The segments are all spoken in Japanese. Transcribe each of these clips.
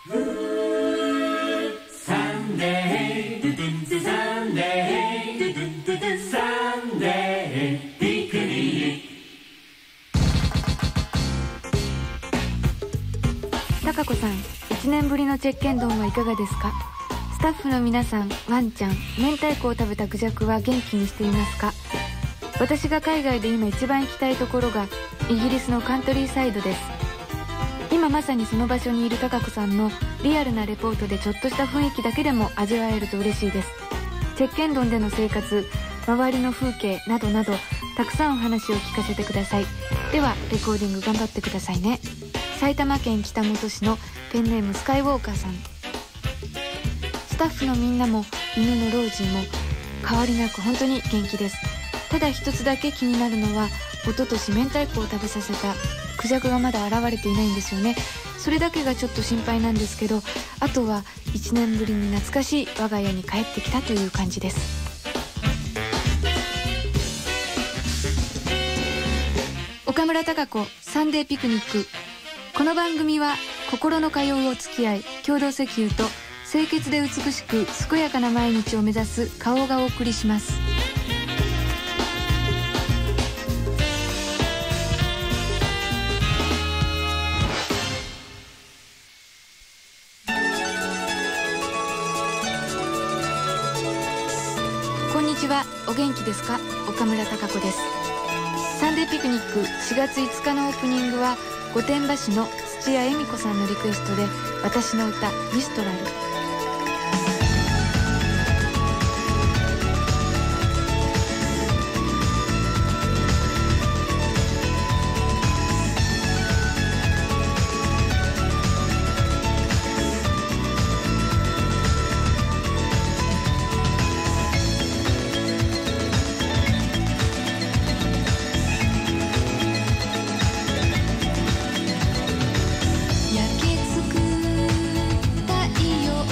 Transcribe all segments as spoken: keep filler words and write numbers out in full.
貴子さん、いちねんぶりのチェッケン丼はいかがですか？スタッフの皆さん、ワンちゃん、明太子を食べたクジャクは元気にしていますか？私が海外で今一番行きたいところがイギリスのカントリーサイドです。今まさにその場所にいる貴子さんのリアルなレポートでちょっとした雰囲気だけでも味わえると嬉しいです。チェッケン丼での生活、周りの風景などなどたくさんお話を聞かせてください。ではレコーディング頑張ってくださいね。埼玉県北本市のペンネームスカイウォーカーさん。スタッフのみんなも犬の老人も変わりなく本当に元気です。ただ一つだけ気になるのは、一昨年明太子を食べさせたクジャクがまだ現れていないんですよね。それだけがちょっと心配なんですけど、あとはいちねんぶりに懐かしい我が家に帰ってきたという感じです。岡村孝子サンデーピクニック。この番組は心の通うお付き合い共同石油と清潔で美しく健やかな毎日を目指す花王がお送りします。こんにちは、お元気ですか？岡村孝子です。サンデーピクニックしがついつかのオープニングは御殿場市の土屋恵美子さんのリクエストで私の歌ミストラル。 焼けつく太陽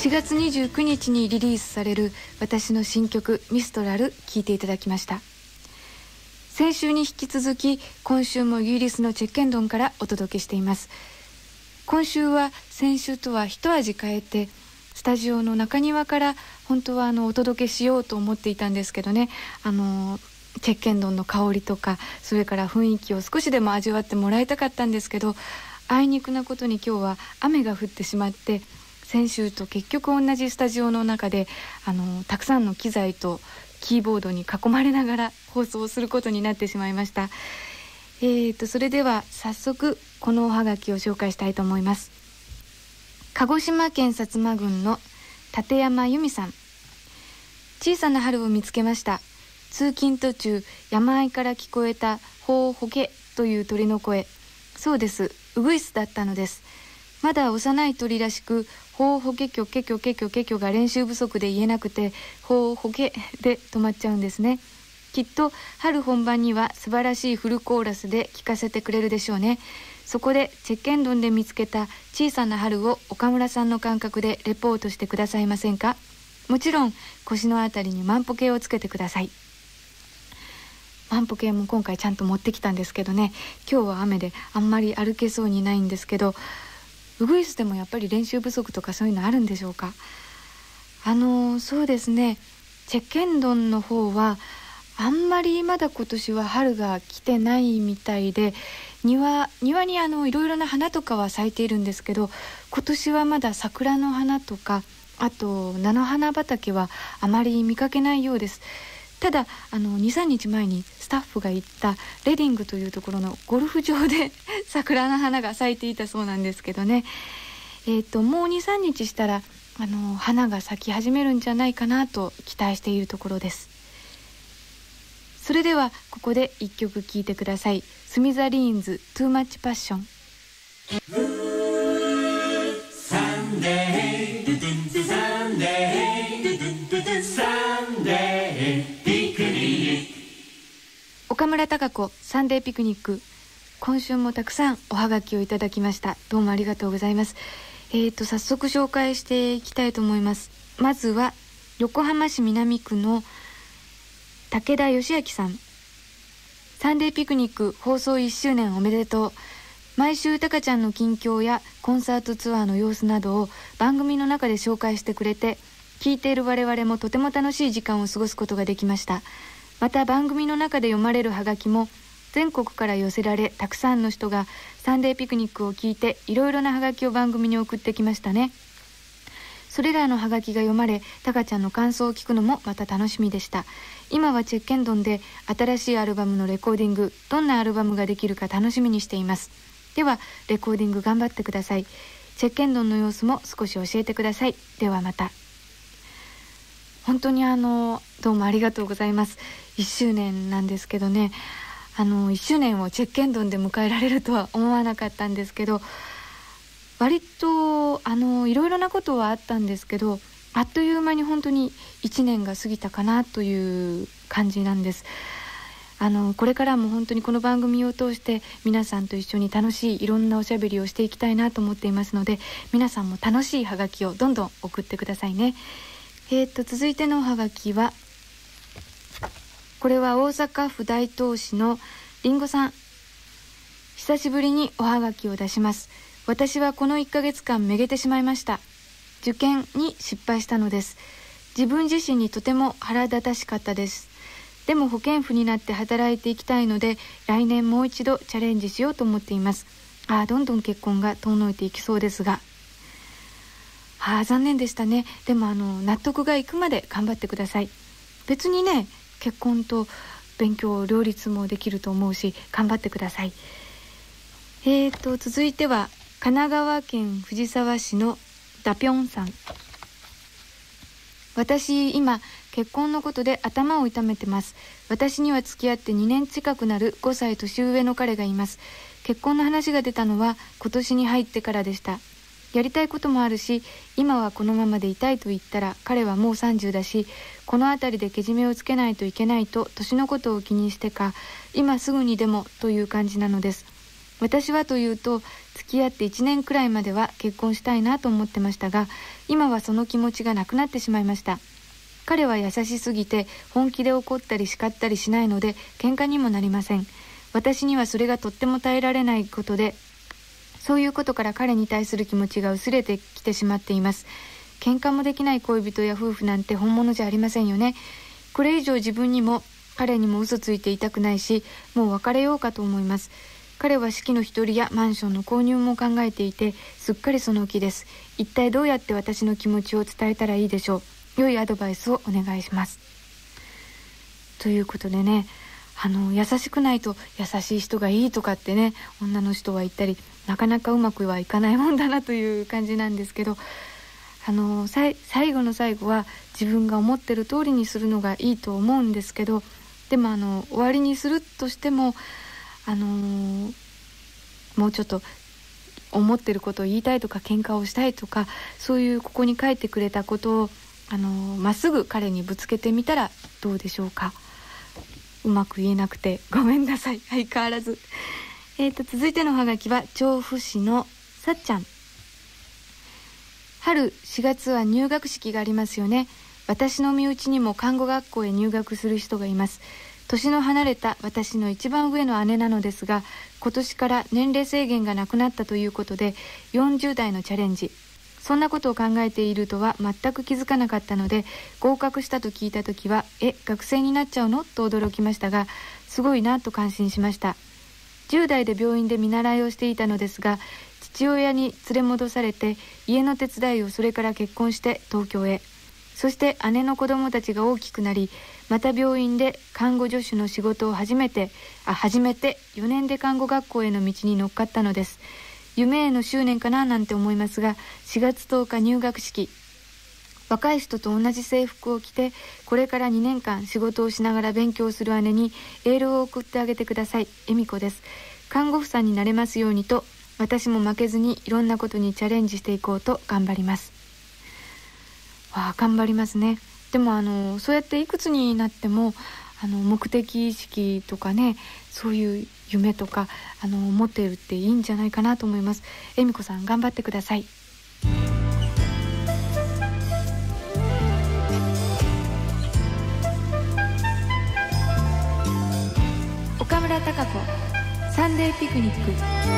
しがつにじゅうくにちにリリースされる私の新曲ミストラル聴いていただきました。先週に引き続き今週もイギリスのチェッケンドンからお届けしています。今週は先週とは一味変えてスタジオの中庭から本当はあのお届けしようと思っていたんですけどね、あのチェッケンドンの香りとかそれから雰囲気を少しでも味わってもらいたかったんですけど、あいにくなことに今日は雨が降ってしまって、先週と結局同じスタジオの中であのたくさんの機材とキーボードに囲まれながら放送することになってしまいました。えーとそれでは早速このおはがきを紹介したいと思います。鹿児島県薩摩郡の立山由美さん。小さな春を見つけました。通勤途中山あいから聞こえたほうほけという鳥の声、そうです、ウグイスだったのです。まだ幼い鳥らしくほうほけきょけきょけきょけきょが練習不足で言えなくてほうほけで止まっちゃうんですね。きっと春本番には素晴らしいフルコーラスで聴かせてくれるでしょうね。そこでチェッケンドンで見つけた小さな春を岡村さんの感覚でレポートしてくださいませんか。もちろん腰のあたりに万歩計をつけてください。万歩計も今回ちゃんと持ってきたんですけどね、今日は雨であんまり歩けそうにないんですけど、ウグイスでもやっぱり練習不足とかそういうのあるんでしょうか。あのそうですね、チェッケンドンの方はあんまりまだ今年は春が来てないみたいで、庭, 庭にあのいろいろな花とかは咲いているんですけど、今年はまだ桜の花とかあと菜の花畑はあまり見かけないようです。ただあの にさんにちまえにスタッフが行ったレディングというところのゴルフ場で桜の花が咲いていたそうなんですけどね、えーともう にさんにちしたらあの花が咲き始めるんじゃないかなと期待しているところです。それではここでいっきょく聴いてください。スミザリーンズ Too Much Passion。 岡村孝子サンデーピクニック。今週もたくさんおはがきをいただきました。どうもありがとうございます。えーと早速紹介していきたいと思います。まずは横浜市南区の武田義明さん。サンデーピクニック放送いっしゅうねんおめでとう。毎週たかちゃんの近況やコンサートツアーの様子などを番組の中で紹介してくれて、聞いている我々もとても楽しい時間を過ごすことができました。また番組の中で読まれるハガキも全国から寄せられ、たくさんの人がサンデーピクニックを聞いていろいろなハガキを番組に送ってきましたね。それらのハガキが読まれ、たかちゃんの感想を聞くのもまた楽しみでした。今はチェッケンドンで新しいアルバムのレコーディング、どんなアルバムができるか楽しみにしています。ではレコーディング頑張ってください。チェッケンドンの様子も少し教えてください。ではまた。本当にあのどうもありがとうございます。いっしゅうねんなんですけどね、あのいっしゅうねんをチェッケンドンで迎えられるとは思わなかったんですけど、割とあのいろいろなことはあったんですけど、あっという間に本当にいちねんが過ぎたかなという感じなんです。あのこれからも本当にこの番組を通して皆さんと一緒に楽しいいろんなおしゃべりをしていきたいなと思っていますので、皆さんも楽しいハガキをどんどん送ってくださいね。えーと続いてのおはがきは、これは大阪府大東市のりんごさん。久しぶりにおはがきを出します。私はこのいっかげつかんめげてしまいました。受験に失敗したのです。自分自身にとても腹立たしかったです。でも保健婦になって働いていきたいので、来年もう一度チャレンジしようと思っています。ああ、どんどん結婚が遠のいていきそうですが、ああ残念でしたね。でもあの納得がいくまで頑張ってください。別にね、結婚と勉強両立もできると思うし、頑張ってください。えーと続いては神奈川県藤沢市のダピョンさん。私今結婚のことで頭を痛めてます。私には付き合ってにねん近くなるごさい年上の彼がいます。結婚の話が出たのは今年に入ってからでした。やりたいこともあるし、今はこのままでいたいと言ったら彼はもうさんじゅうだし、このあたりでけじめをつけないといけないと年のことを気にしてか、今すぐにでもという感じなのです。 私はというと、付き合っていちねんくらいまでは結婚したいなと思ってましたが、今はその気持ちがなくなってしまいました。彼は優しすぎて本気で怒ったり叱ったりしないので喧嘩にもなりません。私にはそれがとっても耐えられないことで、そういうことから彼に対する気持ちが薄れてきてしまっています。喧嘩もできない恋人や夫婦なんて本物じゃありませんよね。これ以上自分にも彼にも嘘ついていたくないし、もう別れようかと思います。彼は式の一人やマンションの購入も考えていて、すっかりその気です。一体どうやって私の気持ちを伝えたらいいでしょう。良いアドバイスをお願いします。ということでね、あの優しくないと優しい人がいいとかってね、女の人は言ったり、なかなかうまくはいかないもんだなという感じなんですけど、あのさい最後の最後は自分が思ってる通りにするのがいいと思うんですけど、でもあの終わりにするとしても、あのー、もうちょっと思ってることを言いたいとか、喧嘩をしたいとか、そういうここに書いてくれたことを、あのー、まっすぐ彼にぶつけてみたらどうでしょうか。うまく言えなくてごめんなさい、相変わらず。えーと続いてのハガキは調布市のさっちゃん。春しがつは入学式がありますよね。私の身内にも看護学校へ入学する人がいます。年の離れた私の一番上の姉なのですが、今年から年齢制限がなくなったということでよんじゅう代のチャレンジ。そんなことを考えているとは全く気づかなかったので、合格したと聞いたときは、え、学生になっちゃうのと驚きましたが、すごいなと感心しました。じゅう代で病院で見習いをしていたのですが、父親に連れ戻されて家の手伝いを、それから結婚して東京へ。そして姉の子供たちが大きくなり、また病院で看護助手の仕事を始めてあ始めてよねんで看護学校への道に乗っかったのです。夢への執念かななんて思いますが、しがつとおか入学式。若い人と同じ制服を着て、これからにねんかん仕事をしながら勉強する姉にエールを送ってあげてください。恵美子です。看護婦さんになれますようにと、私も負けずにいろんなことにチャレンジしていこうと頑張ります。わあ、頑張りますね。でもあのそうやっていくつになっても、あの目的意識とかね、そういう夢とかあの持っているっていいんじゃないかなと思います。恵美子さん、頑張ってください。岡村孝子サンデーピクニック。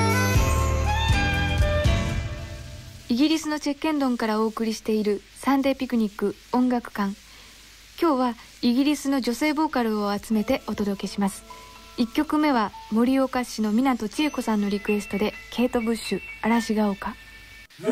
イギリスのチェッケンドンからお送りしているサンデーピクニック音楽館。今日はイギリスの女性ボーカルを集めてお届けします。いっきょくめは盛岡市の湊千恵子さんのリクエストで、ケイト・ブッシュ、嵐が丘。サ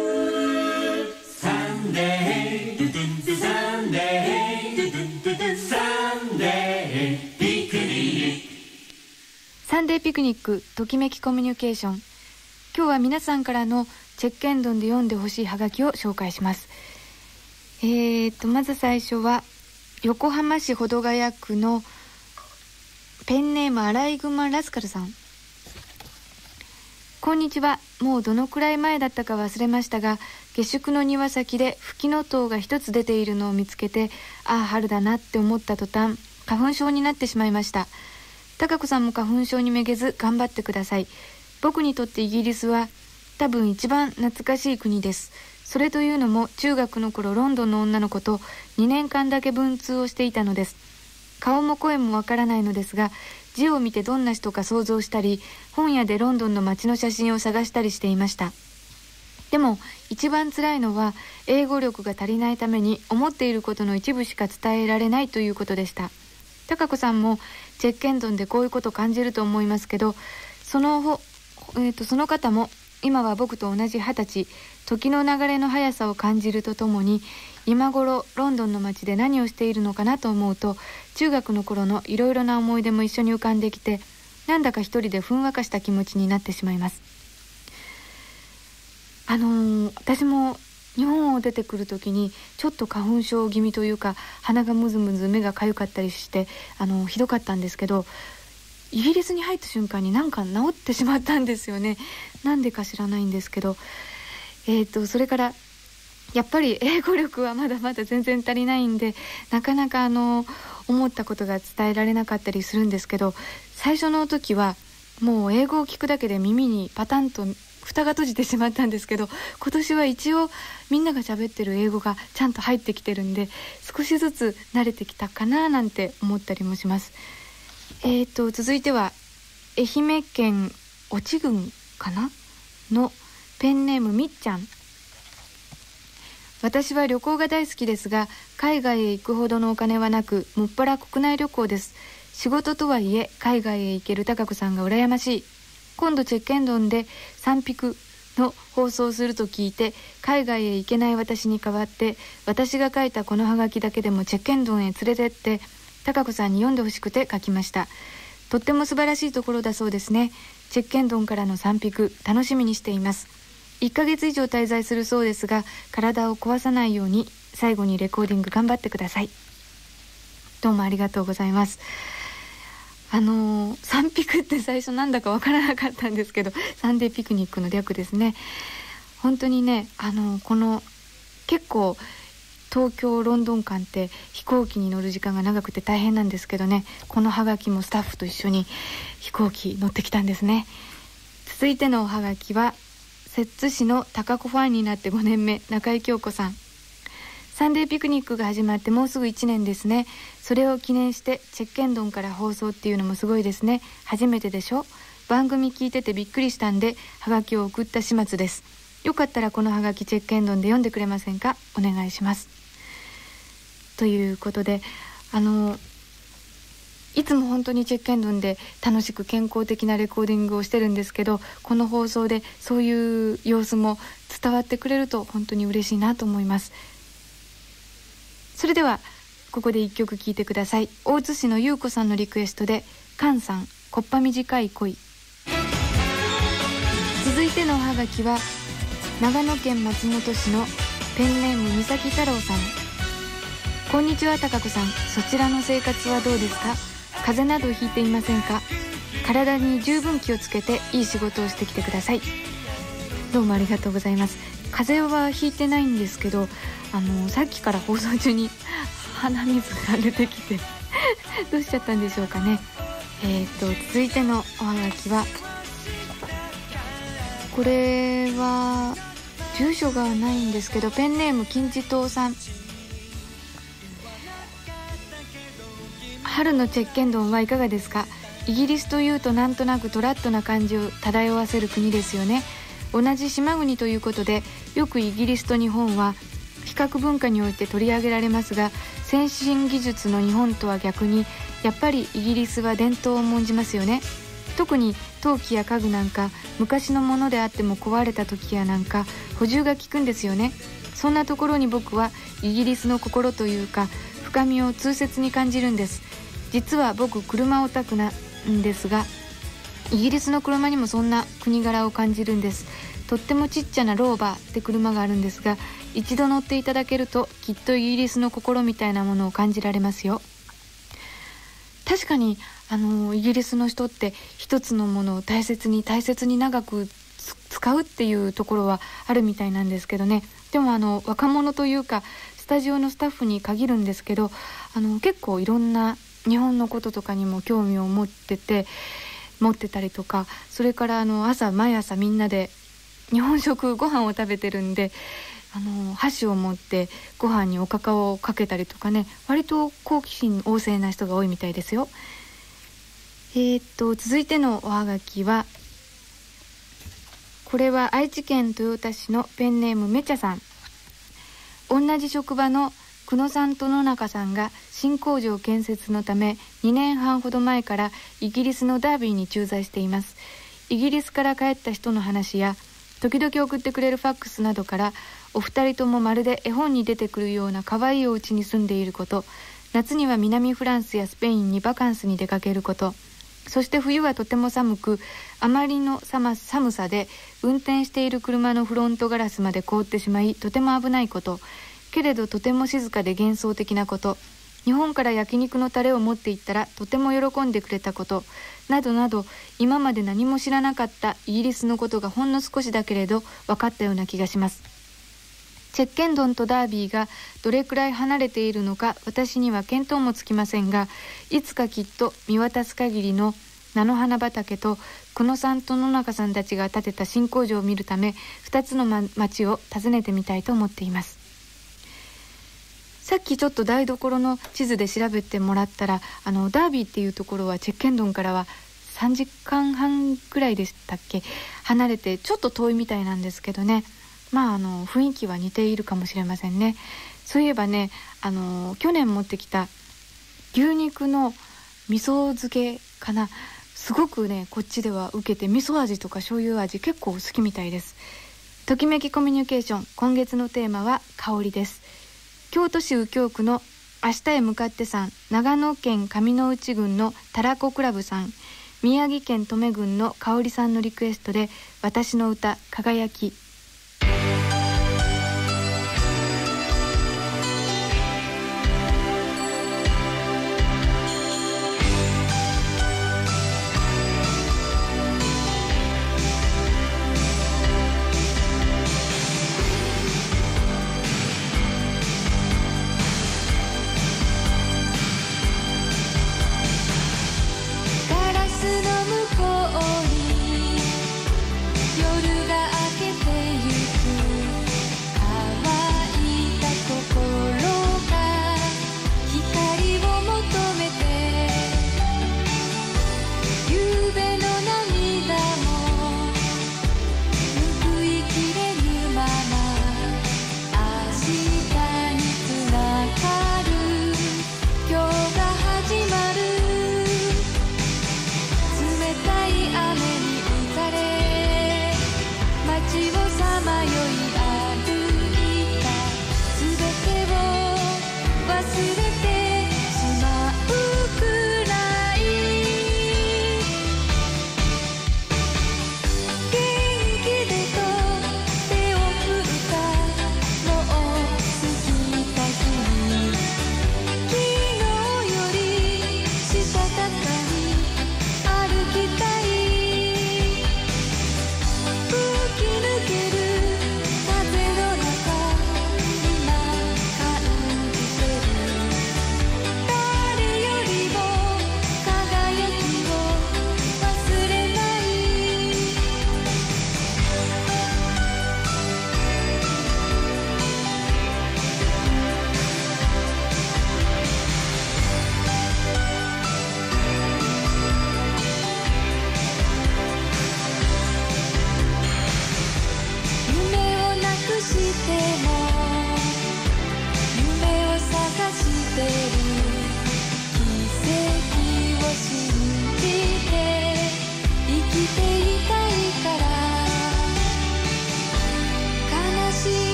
ンデーサンデーサンデーピクニック。サンデーピクニック、ときめきコミュニケーション。今日は皆さんからのチェッケンドンで読んでほしいハガキを紹介します。えーとまず最初は横浜市保土ヶ谷区のペンネームアライグマラスカルさん。こんにちは。もうどのくらい前だったか忘れましたが、下宿の庭先でフキノトウが一つ出ているのを見つけて、ああ春だなって思った途端、花粉症になってしまいました。高子さんも花粉症にめげず頑張ってください。僕にとってイギリスは多分一番懐かしい国です。それというのも、中学の頃ロンドンの女の子とにねんかんだけ文通をしていたのです。顔も声もわからないのですが、字を見てどんな人か想像したり、本屋でロンドンの街の写真を探したりしていました。でも一番辛いのは、英語力が足りないために思っていることの一部しか伝えられないということでした。高子さんもチェッケンドンでこういうこと感じると思いますけど、その、えーと、その方も今は僕と同じ二十歳、時の流れの速さを感じるとともに、今頃ロンドンの街で何をしているのかなと思うと、中学の頃のいろいろな思い出も一緒に浮かんできて、なんだか一人でふんわかした気持ちになってしまいます。あのー、私も日本を出てくる時にちょっと花粉症気味というか、鼻がムズムズ目がかゆかったりして、あのー、ひどかったんですけど、イギリスに入った瞬間になんか治ってしまったんですよね。なんでか知らないんですけど、えーとそれからやっぱり英語力はまだまだ全然足りないんで、なかなかあの思ったことが伝えられなかったりするんですけど、最初の時はもう英語を聞くだけで耳にパタンと蓋が閉じてしまったんですけど、今年は一応みんなが喋ってる英語がちゃんと入ってきてるんで、少しずつ慣れてきたかななんて思ったりもします。えーと続いては愛媛県越智郡かなのペンネームみっちゃん。私は旅行が大好きですが、海外へ行くほどのお金はなく、もっぱら国内旅行です。仕事とはいえ海外へ行ける高子さんが羨ましい。今度チェッケンドンで三ピクの放送すると聞いて、海外へ行けない私に代わって私が書いたこのハガキだけでもチェッケンドンへ連れてって高子さんに読んでほしくて書きました。とっても素晴らしいところだそうですね。チェッケンドンからの三ピク楽しみにしています。いっかげつ以上滞在するそうですが、体を壊さないように最後にレコーディング頑張ってください。どうもありがとうございます。あのー、サンピクって最初なんだかわからなかったんですけど、サンデーピクニックの略ですね。本当にね、あのー、この結構東京ロンドン間って飛行機に乗る時間が長くて大変なんですけどね、このハガキもスタッフと一緒に飛行機乗ってきたんですね。続いてのおハガキは摂津市の高子ファンになってごねんめ、中井京子さん。サンデーピクニックが始まってもうすぐいちねんですね。それを記念してチェッケンドンから放送っていうのもすごいですね。初めてでしょ。番組聞いててびっくりしたんでハガキを送った始末です。よかったらこのハガキチェッケンドンで読んでくれませんか。お願いします。ということで、あのいつも本当にチェッケンドンで楽しく健康的なレコーディングをしてるんですけど、この放送でそういう様子も伝わってくれると本当に嬉しいなと思います。それではここで一曲聴いてください。大津市の優子さんのリクエストで菅さん、こっぱ短い恋。続いてのおはがきは長野県松本市のペンネーム三崎太郎さん。こんにちは高子さん、そちらの生活はどうですか。風邪などひいていませんか。体に十分気をつけていい仕事をしてきてください。どうもありがとうございます。風邪はひいてないんですけど、あのさっきから放送中に鼻水が出てきてどうしちゃったんでしょうかね。えーと続いてのおはがきは、これは住所がないんですけど、ペンネーム金字塔さん。春のチェッケンドンはいかがですか。イギリスというとなんとなくトラットな感じを漂わせる国ですよね。同じ島国ということでよくイギリスと日本は比較文化において取り上げられますが、先進技術の日本とは逆にやっぱりイギリスは伝統を重んじますよね。特に陶器や家具なんか昔のものであっても壊れた時やなんか補充が効くんですよね。そんなところに僕はイギリスの心というか深みを痛切に感じるんです。実は僕車オタクなんですが、イギリスの車にもそんな国柄を感じるんです。とってもちっちゃなローバーって車があるんですが、一度乗っていただけるときっとイギリスの心みたいなものを感じられますよ。確かにあのイギリスの人って一つのものを大切に大切に長く使うっていうところはあるみたいなんですけどね。でもあの若者というかスタジオのスタッフに限るんですけど、あの結構いろんな日本のこととかにも興味を持ってて持ってたりとか、それからあの朝毎朝みんなで日本食ご飯を食べてるんで、あの箸を持ってご飯におかかをかけたりとかね、割と好奇心旺盛な人が多いみたいですよ。えー、っと続いてのおはがきは、これは愛知県豊田市のペンネームめちゃさん。同じ職場の久野さんと野中さんが新工場建設のためにねんはんほど前からイギリスのダービーに駐在しています。イギリスから帰った人の話や時々送ってくれるファックスなどから、お二人ともまるで絵本に出てくるような可愛いお家に住んでいること、夏には南フランスやスペインにバカンスに出かけること、そして冬はとても寒く、あまりの寒さで運転している車のフロントガラスまで凍ってしまいとても危ないこと、けれどとても静かで幻想的なこと、日本から焼肉のタレを持って行ったらとても喜んでくれたことなどなど、今まで何も知らなかったイギリスのことがほんの少しだけれど分かったような気がします。チェッケンドンとダービーがどれくらい離れているのか私には見当もつきませんが、いつかきっと見渡す限りの菜の花畑と久野さんと野中さんたちが建てた新工場を見るためふたつの、ま、町を訪ねてみたいと思っています。さっきちょっと台所の地図で調べてもらったら、あのダービーっていうところはチェッケンドンからはさんじかんはんぐらいでしたっけ、離れてちょっと遠いみたいなんですけどね、まああの雰囲気は似ているかもしれませんね。そういえばね、あの去年持ってきた牛肉の味噌漬けかな、すごくねこっちでは受けて、味噌味とか醤油味結構好きみたいです。ときめきコミュニケーション、今月のテーマは香りです。京都市右京区の明日へ向かってさん、長野県上之内郡のたらこクラブさん、宮城県登米郡の香里さんのリクエストで、私の歌輝き。 た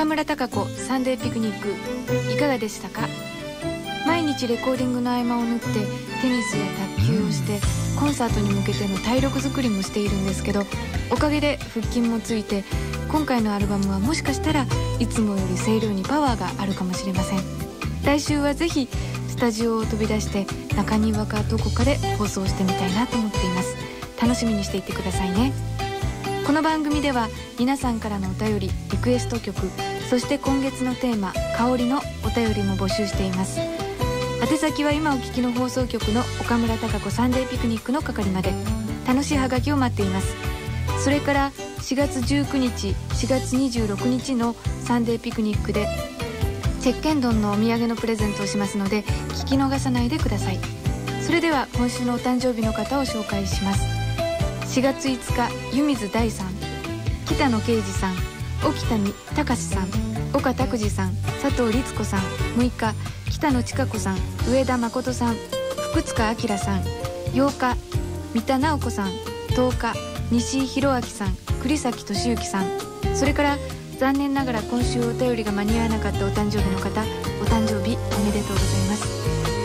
岡村孝子サンデーピクニックいかがでしたか？毎日レコーディングの合間を縫ってテニスや卓球をしてコンサートに向けての体力作りもしているんですけど、おかげで腹筋もついて今回のアルバムはもしかしたらいつもより声量にパワーがあるかもしれません。来週はぜひスタジオを飛び出して中庭かどこかで放送してみたいなと思っています。楽しみにしていてくださいね。この番組では皆さんからのお便り、リクエスト曲、そして今月のテーマ香りのお便りも募集しています。宛先は今お聞きの放送局の岡村孝子サンデーピクニックの係まで。楽しいハガキを待っています。それからしがつじゅうくにち、しがつにじゅうろくにちのサンデーピクニックでチェッケンドンのお土産のプレゼントをしますので聞き逃さないでください。それでは今週のお誕生日の方を紹介します。しがついつか湯水大さん、北野啓二さん、沖田隆さん、岡拓司さん、佐藤律子さん、むいか北野千佳子さん、上田誠さん、福塚明さん、ようか三田直子さん、とおか西井宏明さん、栗崎俊之さん、それから残念ながら今週お便りが間に合わなかったお誕生日の方、お誕生日おめでとうございます。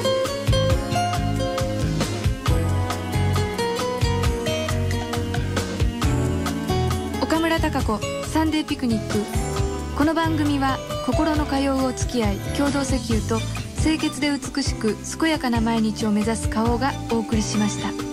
岡村孝子サンデーピクニック。この番組は心の通うお付き合い共同石油と清潔で美しく健やかな毎日を目指す花王がお送りしました。